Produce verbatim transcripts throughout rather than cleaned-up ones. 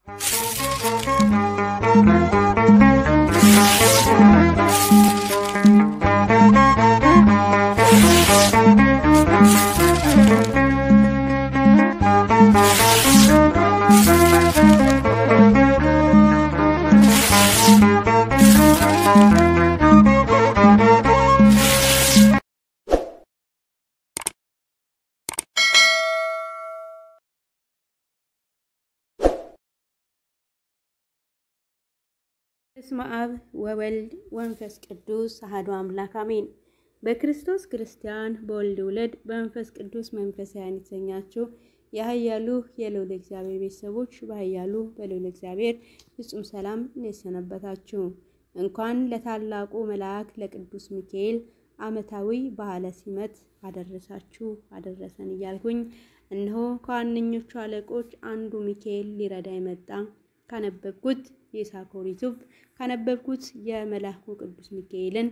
በስመ አብ ወወልድ ወመንፈስ ቅዱስ አሐዱ አምላክ አሜን። በክርስቶስ ክርስቲያን በወልድ ውለድ በመንፈስ ቅዱስ መንፈሳውያን የተሰኛችሁ የኃያሉ የልዑል እግዚአብሔር ቤተሰቦች በኃያሉ በልዑል እግዚአብሔር ፍጹም ሰላም እንደሰነበታችሁ። እንኳን ለታላቁ መልአክ ለቅዱስ ሚካኤል ዓመታዊ በዓለ ሲመት አደረሳችሁ አደረሰን እያልኩኝ እነሆ ከዋነኞቹ አለቆች አንዱ ሚካኤል ሊረዳ ይመጣ ካነበብኩት የሳኮር ዩቲዩብ ካነበብኩት የመልአኩ ቅዱስ ሚካኤልን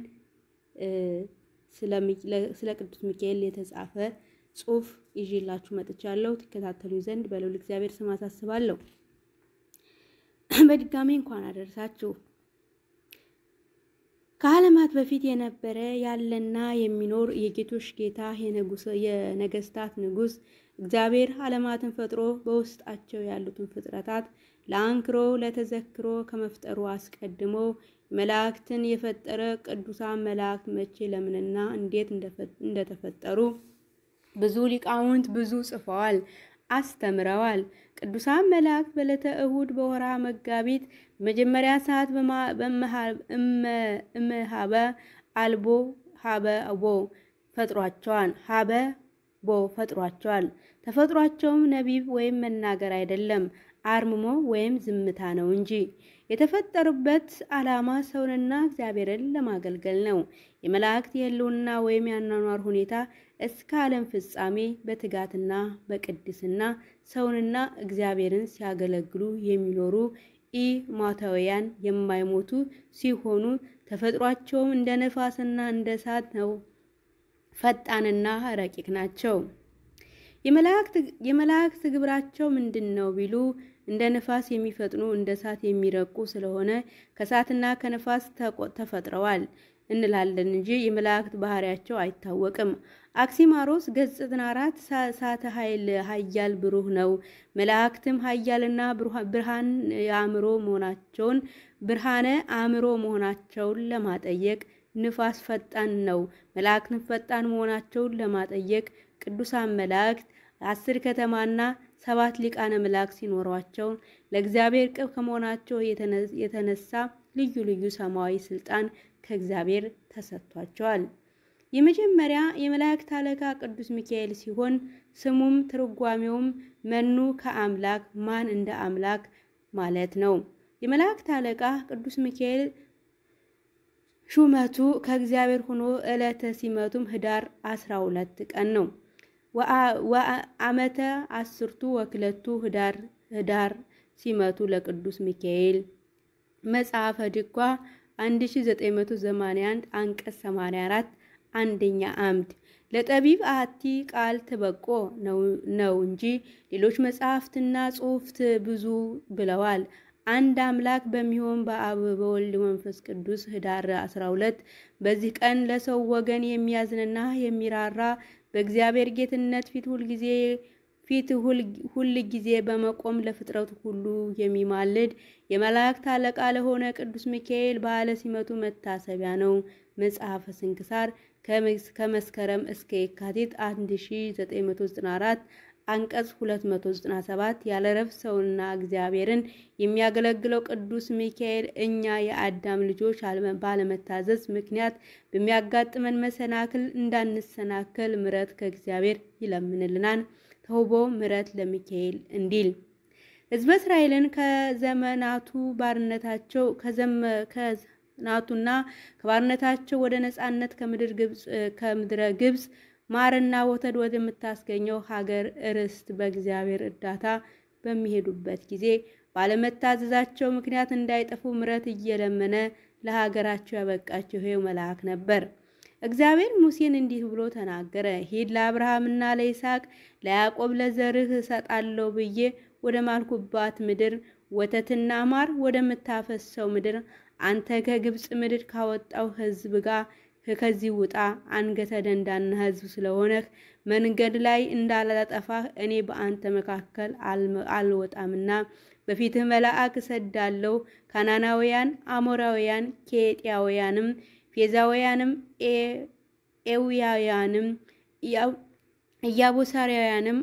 ስለ ቅዱስ ሚካኤል የተጻፈ ጽሑፍ ይዤላችሁ መጥቻለሁ። ተከታተሉ ዘንድ በልዑል እግዚአብሔር ስም አሳስባለሁ። በድጋሚ እንኳን አደረሳችሁ። ከዓለማት በፊት የነበረ ያለና የሚኖር የጌቶች ጌታ የነገስታት ንጉስ እግዚአብሔር ዓለማትን ፈጥሮ በውስጣቸው ያሉትን ፍጥረታት ለአንክሮ ለተዘክሮ ከመፍጠሩ አስቀድሞ መላእክትን የፈጠረ ቅዱሳን መላእክት መቼ ለምንና እንዴት እንደተፈጠሩ ብዙ ሊቃውንት ብዙ ጽፈዋል አስተምረዋል። ቅዱሳን መላእክት በዕለተ እሁድ በወርሃ መጋቢት መጀመሪያ ሰዓት በመሃበ አልቦ ሀበ ቦ ፈጥሯቸዋል ሀበ ቦ ፈጥሯቸዋል። ተፈጥሯቸውም ነቢብ ወይም መናገር አይደለም አርምሞ ወይም ዝምታ ነው እንጂ የተፈጠሩበት ዓላማ ሰውንና እግዚአብሔርን ለማገልገል ነው። የመላእክት የህልውና ወይም ያኗኗር ሁኔታ እስከ ዓለም ፍጻሜ በትጋትና በቅድስና ሰውንና እግዚአብሔርን ሲያገለግሉ የሚኖሩ ኢማታውያን የማይሞቱ ሲሆኑ ተፈጥሯቸውም እንደ ነፋስና እንደ እሳት ነው። ፈጣንና ረቂቅ ናቸው። የመላእክት የመላእክት ግብራቸው ምንድነው ቢሉ እንደ ነፋስ የሚፈጥኑ እንደ እሳት የሚረቁ ስለሆነ ከእሳትና ከነፋስ ተፈጥረዋል እንላለን እንጂ የመላእክት ባህሪያቸው አይታወቅም። አክሲማሮስ ገጽ ዘጠና አራት ሳተ ኃይል ኃያል ብሩህ ነው። መላእክትም ኃያልና ብርሃን አእምሮ መሆናቸውን ብርሃነ አእምሮ መሆናቸውን ለማጠየቅ ንፋስ ፈጣን ነው። መላእክት ፈጣን መሆናቸውን ለማጠየቅ ቅዱሳን መላእክት አስር ከተማና ሰባት ሊቃነ መላእክት ሲኖሯቸው ለእግዚአብሔር ቅርብ ከመሆናቸው የተነሳ ልዩ ልዩ ሰማያዊ ስልጣን ከእግዚአብሔር ተሰጥቷቸዋል። የመጀመሪያ የመላእክት አለቃ ቅዱስ ሚካኤል ሲሆን ስሙም ትርጓሜውም መኑ ከአምላክ ማን እንደ አምላክ ማለት ነው። የመላእክት አለቃ ቅዱስ ሚካኤል ሹመቱ ከእግዚአብሔር ሆኖ ዕለተ ሲመቱም ህዳር አስራ ሁለት ቀን ነው። ወአመተ አስርቱ ወክለቱ ህዳር ህዳር ሲመቱ ለቅዱስ ሚካኤል መጽሐፈ ድጓ አንድ ሺህ ዘጠኝ መቶ ሰማንያ አንድ አንቀጽ ሰማንያ አራት አንደኛ አምድ ለጠቢብ አቲ ቃል ተበቆ ነው እንጂ ሌሎች መጽሐፍትና ጽሑፍት ብዙ ብለዋል። አንድ አምላክ በሚሆን በአብ በወልድ መንፈስ ቅዱስ ህዳር አስራ ሁለት በዚህ ቀን ለሰው ወገን የሚያዝንና የሚራራ በእግዚአብሔር ጌትነት ፊት ሁሉ ጊዜ ፊት ሁሉ ጊዜ በመቆም ለፍጥረቱ ሁሉ የሚማልድ የመላእክት አለቃ ለሆነ ቅዱስ ሚካኤል በዓለ ሲመቱ መታሰቢያ ነው። መጽሐፈ ስንክሳር ከመስከረም እስከ የካቲት አንድ ሺህ ዘጠኝ መቶ ዘጠና አራት አንቀጽ ሁለት መቶ ዘጠና ሰባት ያለ ረፍት ሰውንና እግዚአብሔርን የሚያገለግለው ቅዱስ ሚካኤል እኛ የአዳም ልጆች ባለመታዘዝ ምክንያት በሚያጋጥመን መሰናክል እንዳንሰናከል ምሕረት ከእግዚአብሔር ይለምንልናል። ተውቦ ምሕረት ለሚካኤል እንዲል ሕዝበ እስራኤልን ከዘመናቱ ባርነታቸው ከዘመናቱና ከባርነታቸው ወደ ነጻነት ከምድር ግብጽ ከምድረ ግብጽ ማርና ወተት ወደምታስገኘው ሀገር ርስት በእግዚአብሔር እርዳታ በሚሄዱበት ጊዜ ባለመታዘዛቸው ምክንያት እንዳይጠፉ ምሕረት እየለመነ ለሀገራቸው ያበቃቸው ይሄው መልአክ ነበር። እግዚአብሔር ሙሴን እንዲህ ብሎ ተናገረ። ሂድ ለአብርሃምና ለይስሐቅ ለያዕቆብ ለዘርህ እሰጣለሁ ብዬ ወደ ማልኩባት ምድር ወተትና ማር ወደምታፈሰው ምድር አንተ ከግብጽ ምድር ካወጣው ሕዝብ ጋር ከዚህ ውጣ። አንገተ ደንዳና ሕዝብ ስለሆነህ መንገድ ላይ እንዳላጠፋህ እኔ በአንተ መካከል አልወጣምና በፊትህ መልአክ እሰዳለሁ። ካናናውያን፣ አሞራውያን፣ ኬጢያውያንም፣ ፌዛውያንም፣ ኤውያውያንም ኢያቡሳውያንም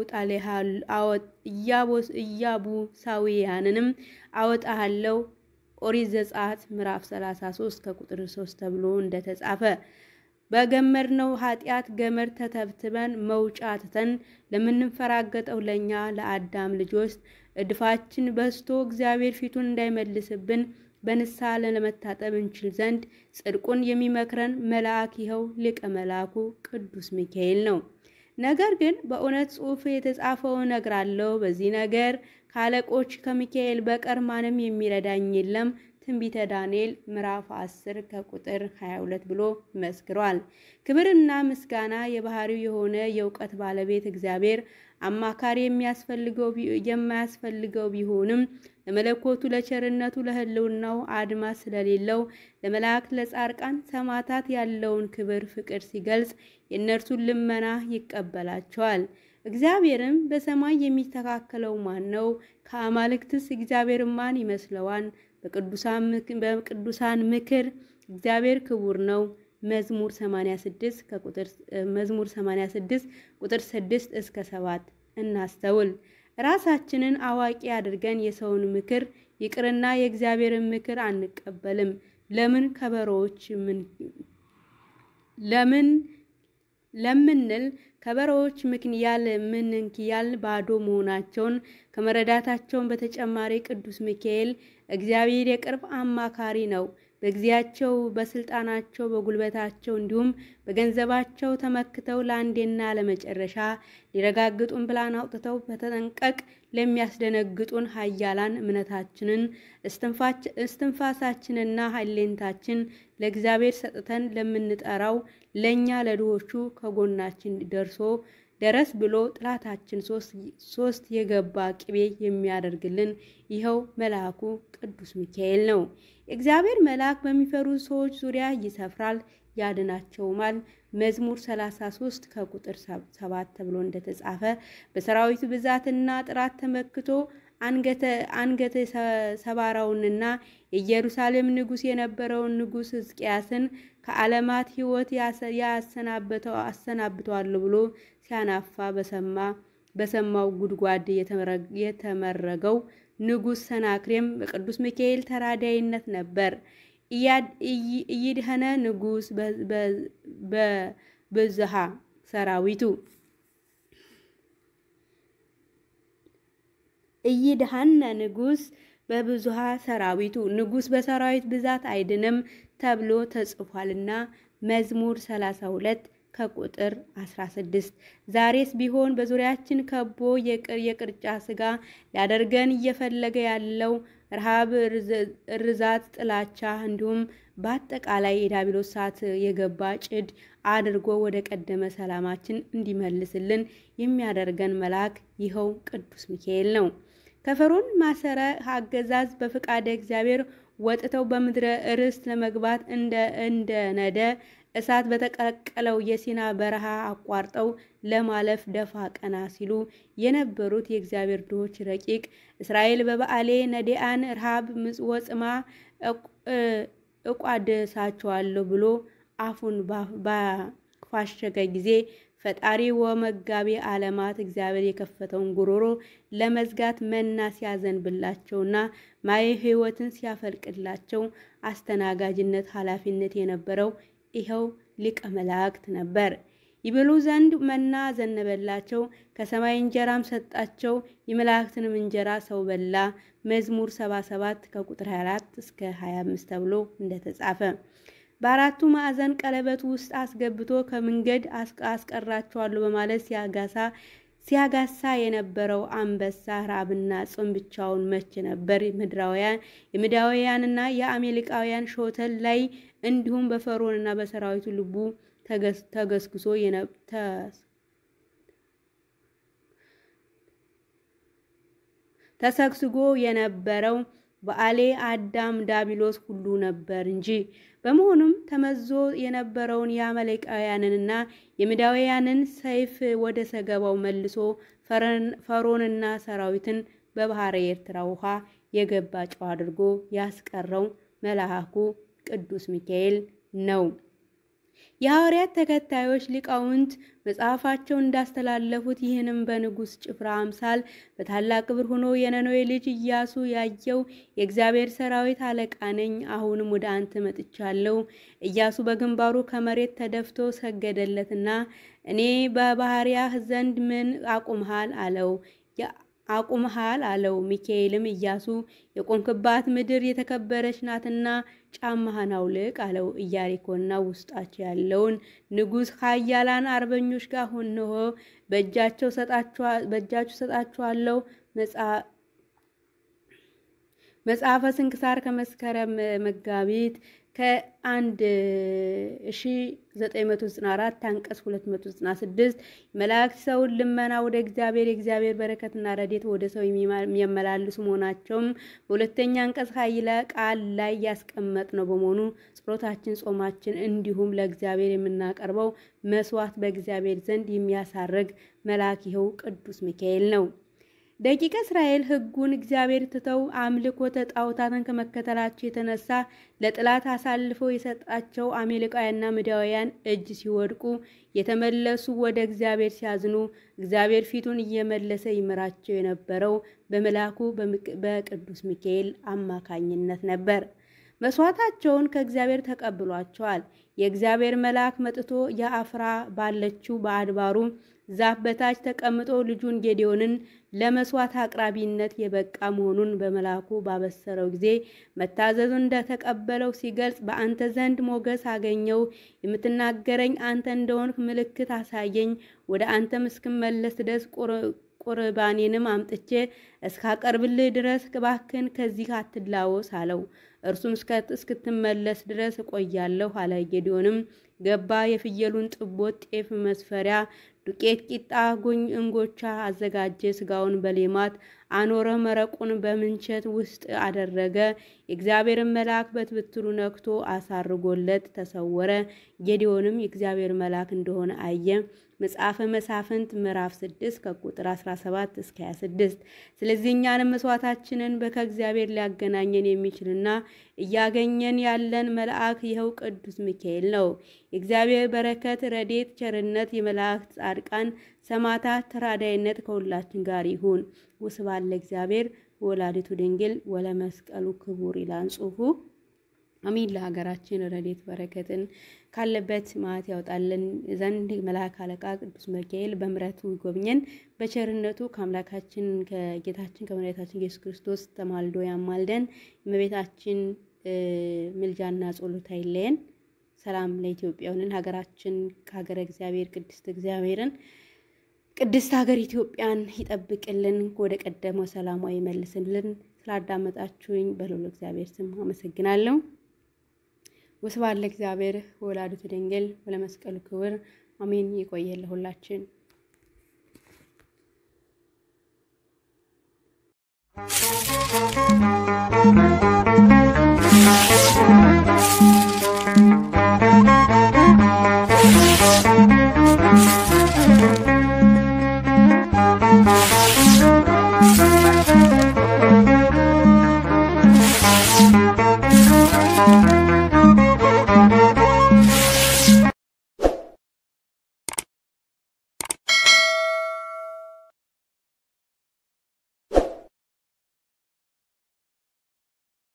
ኢያቡሳውያንንም አወጣለሁ። ኦሪት ዘጸአት ምዕራፍ ሰላሳ ሶስት ከቁጥር ሶስት ተብሎ እንደተጻፈ በገመድነው ኃጢአት ገመድ ተተብትበን መውጫ ትተን ለምንፈራገጠው ለኛ ለአዳም ልጆች እድፋችን በስቶ እግዚአብሔር ፊቱን እንዳይመልስብን በንስሐ ለመታጠብ እንችል ዘንድ ጽድቁን የሚመክረን መልአክ ይኸው ሊቀ መልአኩ ቅዱስ ሚካኤል ነው። ነገር ግን በእውነት ጽሑፍ የተጻፈው እነግራለሁ። በዚህ ነገር ካለቆች ከሚካኤል በቀር ማንም የሚረዳኝ የለም። ትንቢተ ዳንኤል ምዕራፍ አስር ከቁጥር ሀያ ሁለት ብሎ መስክሯል። ክብርና ምስጋና የባህሪው የሆነ የእውቀት ባለቤት እግዚአብሔር አማካሪ የሚያስፈልገው የማያስፈልገው ቢሆንም ለመለኮቱ ለቸርነቱ ለህልውናው አድማስ ስለሌለው ለመላእክት ለጻድቃን ሰማዕታት ያለውን ክብር ፍቅር ሲገልጽ የእነርሱን ልመና ይቀበላቸዋል። እግዚአብሔርም በሰማይ የሚተካከለው ማን ነው? ከአማልክትስ እግዚአብሔር ማን ይመስለዋል? በቅዱሳን ምክር እግዚአብሔር ክቡር ነው። መዝሙር ሰማንያ ስድስት ከቁጥር መዝሙር ሰማንያ ስድስት ቁጥር ስድስት እስከ ሰባት እናስተውል። ራሳችንን አዋቂ አድርገን የሰውን ምክር ይቅርና የእግዚአብሔርን ምክር አንቀበልም። ለምን ከበሮዎች ምን ለምን ለምንል ከበሮዎች ምክንያል ምንንኪያል ባዶ መሆናቸውን ከመረዳታቸውን በተጨማሪ ቅዱስ ሚካኤል እግዚአብሔር የቅርብ አማካሪ ነው። በግዚያቸው በስልጣናቸው በጉልበታቸው እንዲሁም በገንዘባቸው ተመክተው ለአንዴና ለመጨረሻ ሊረጋግጡን ፕላን አውጥተው በተጠንቀቅ ለሚያስደነግጡን ኃያላን እምነታችንን እስትንፋሳችንና ኃይሌንታችን ለእግዚአብሔር ሰጥተን ለምንጠራው ለኛ ለድሆቹ ከጎናችን ደርሶ ደረስ ብሎ ጥላታችን ሶስት የገባ ቅቤ የሚያደርግልን ይኸው መልአኩ ቅዱስ ሚካኤል ነው። እግዚአብሔር መልአክ በሚፈሩ ሰዎች ዙሪያ ይሰፍራል ያድናቸውማል። መዝሙር ሰላሳ ሶስት ከቁጥር ሰባት ተብሎ እንደተጻፈ በሰራዊቱ ብዛትና ጥራት ተመክቶ አንገተ አንገተ ሰባራውንና የኢየሩሳሌም ንጉስ የነበረውን ንጉስ ሕዝቅያስን ከዓለማት ሕይወት ያሰናበተው አሰናብቷል ብሎ ሲያናፋ በሰማ በሰማው ጉድጓድ የተመረገው ንጉስ ሰናክሬም በቅዱስ ሚካኤል ተራዳይነት ነበር። ኢይድኸነ ንጉስ በብዝሃ ሰራዊቱ ኢይድኸነ ንጉስ በብዙሃ ሰራዊቱ ንጉስ በሰራዊት ብዛት አይድንም ተብሎ ተጽፏልና መዝሙር ሰላሳ ሁለት ከቁጥር አስራ ስድስት። ዛሬስ ቢሆን በዙሪያችን ከቦ የቅርጫ ስጋ ሊያደርገን እየፈለገ ያለው ረሃብ፣ ርዛት፣ ጥላቻ እንዲሁም በአጠቃላይ የዲያብሎስ ሰዓት የገባ ጭድ አድርጎ ወደ ቀደመ ሰላማችን እንዲመልስልን የሚያደርገን መልአክ ይኸው ቅዱስ ሚካኤል ነው። ከፈርዖን ማሰረ አገዛዝ በፈቃደ እግዚአብሔር ወጥተው በምድረ ርስት ለመግባት እንደ እንደ ነደ እሳት በተቀቀለው የሲና በረሃ አቋርጠው ለማለፍ ደፋ ቀና ሲሉ የነበሩት የእግዚአብሔር ድሆች ረቂቅ እስራኤል በበዓሌ ነዲያን ረሃብ ወጽማ እቋደሳቸዋለሁ ብሎ አፉን ባፋሸገ ጊዜ ፈጣሪ ወመጋቢ ዓለማት እግዚአብሔር የከፈተውን ጉሮሮ ለመዝጋት መና ሲያዘንብላቸውና ማየ ሕይወትን ሲያፈልቅላቸው አስተናጋጅነት ኃላፊነት የነበረው ይኸው ሊቀ መላእክት ነበር። ይብሉ ዘንድ መና ዘነበላቸው፣ ከሰማይ እንጀራም ሰጣቸው። የመላእክትንም እንጀራ ሰው በላ። መዝሙር ሰባ ሰባት ከቁጥር ሀያ አራት እስከ ሀያ አምስት ተብሎ እንደተጻፈ በአራቱ ማዕዘን ቀለበት ውስጥ አስገብቶ ከመንገድ አስቀራቸዋለሁ በማለት ሲያጋሳ ሲያጋሳ የነበረው አንበሳ ራብና ጽም ብቻውን መች ነበር? ምድራውያን የምድራውያንና የአሜሪካውያን ሾተል ላይ እንዲሁም በፈርዖንና በሰራዊቱ ልቡ ተገስግሶ ተሰግስጎ የነበረው በአሌ አዳም ዳቢሎስ ሁሉ ነበር እንጂ። በመሆኑም ተመዞ የነበረውን የአማሌቃውያንና የምዳውያንን ሰይፍ ወደ ሰገባው መልሶ ፈርዖንና ሰራዊትን በባህረ ኤርትራ ውሃ የገባ ጨው አድርጎ ያስቀረው መልአኩ ቅዱስ ሚካኤል ነው። የሐዋርያት ተከታዮች ሊቃውንት መጽሐፋቸውን እንዳስተላለፉት ይህንም በንጉስ ጭፍራ አምሳል በታላቅ ክብር ሆኖ የነነዌ ልጅ ኢያሱ ያየው የእግዚአብሔር ሰራዊት አለቃ ነኝ፣ አሁንም ወደ አንተ መጥቻለሁ። ኢያሱ በግንባሩ ከመሬት ተደፍቶ ሰገደለትና እኔ በባህሪያህ ዘንድ ምን አቁምሃል አለው አቁምሃል አለው። ሚካኤልም ኢያሱ የቆምክባት ምድር የተከበረች ናትና ጫማህን አውልቅ አለው። ኢያሪኮና ውስጣቸው ያለውን ንጉስ ኃያላን አርበኞች ጋር ሆኖ በእጃቸው ሰጣቸዋለሁ። መጽሐፈ ስንክሳር ከመስከረም መጋቢት ከአንድ ሺህ ዘጠኝ መቶ ዘጠና አራት አንቀጽ ሁለት መቶ ዘጠና ስድስት መላእክት ሰውን ልመና ወደ እግዚአብሔር የእግዚአብሔር በረከትና ረድኤት ወደ ሰው የሚያመላልሱ መሆናቸውም በሁለተኛ አንቀጽ ኃይለ ቃል ላይ ያስቀመጥ ነው። በመሆኑ ጸሎታችን፣ ጾማችን እንዲሁም ለእግዚአብሔር የምናቀርበው መስዋዕት በእግዚአብሔር ዘንድ የሚያሳርግ መልአክ ይኸው ቅዱስ ሚካኤል ነው። ደቂቀ እስራኤል ሕጉን እግዚአብሔር ትተው አምልኮተ ጣዖታትን ከመከተላቸው የተነሳ ለጥላት አሳልፈው የሰጣቸው አማሌቃውያንና ምዳውያን እጅ ሲወድቁ የተመለሱ ወደ እግዚአብሔር ሲያዝኑ እግዚአብሔር ፊቱን እየመለሰ ይመራቸው የነበረው በመልአኩ በቅዱስ ሚካኤል አማካኝነት ነበር። መስዋዕታቸውን ከእግዚአብሔር ተቀብሏቸዋል። የእግዚአብሔር መልአክ መጥቶ የአፍራ ባለችው በአድባሩ ዛፍ በታች ተቀምጦ ልጁን ጌዴዎንን ለመስዋዕት አቅራቢነት የበቃ መሆኑን በመልአኩ ባበሰረው ጊዜ መታዘዙን እንደተቀበለው ሲገልጽ በአንተ ዘንድ ሞገስ አገኘው፣ የምትናገረኝ አንተ እንደሆንክ ምልክት አሳየኝ፣ ወደ አንተም እስክመለስ ድረስ ቁርባኔንም አምጥቼ እስካቀርብልህ ድረስ እባክህን ከዚህ አትላወስ አለው። እርሱም እስክትመለስ ድረስ እቆያለሁ አለ። ጌዴዎንም ገባ። የፍየሉን ጥቦት ጤፍ መስፈሪያ ዱቄት ቂጣ ጉኝ እንጎቻ አዘጋጀ። ስጋውን በሌማት አኖረ። መረቁን በምንቸት ውስጥ አደረገ። የእግዚአብሔርን መልአክ በትብትሩ ነክቶ አሳርጎለት ተሰወረ። ጌዴዎንም የእግዚአብሔር መልአክ እንደሆነ አየ። መጽሐፈ መሳፍንት ምዕራፍ ስድስት ከቁጥር አስራ ሰባት እስከ ሃያ ስድስት። ስለዚህ እኛንም መስዋዕታችንን ከእግዚአብሔር ሊያገናኘን የሚችልና እያገኘን ያለን መልአክ ይኸው ቅዱስ ሚካኤል ነው። የእግዚአብሔር በረከት፣ ረድኤት፣ ቸርነት፣ የመላእክት ጻድቃን፣ ሰማዕታት ተራዳይነት ከሁላችን ጋር ይሁን። ወስብሐት ለእግዚአብሔር ወለወላዲቱ ድንግል ወለመስቀሉ ክቡር ይላል ጽሑፉ። አሚን። ለሀገራችን ረድኤት በረከትን ካለበት ማት ያውጣልን ዘንድ መልአክ አለቃ ቅዱስ ሚካኤል በምሕረቱ ይጎብኘን። በቸርነቱ ከአምላካችን ከጌታችን ከመድኃኒታችን ኢየሱስ ክርስቶስ ተማልዶ ያማልደን። እመቤታችን ምልጃና ጸሎት አይለየን። ሰላም ለኢትዮጵያ ይሁን። ሀገራችን ከሀገረ እግዚአብሔር ቅድስት እግዚአብሔርን ቅድስት ሀገር ኢትዮጵያን ይጠብቅልን፣ ወደ ቀደመው ሰላሟ ይመልስልን። ስላዳመጣችሁኝ በልዑል እግዚአብሔር ስም አመሰግናለሁ። ወስብሐት ለእግዚአብሔር ወለወላዲቱ ድንግል ወለመስቀሉ ክቡር አሜን። ይቆየን ለሁላችን። Thank you.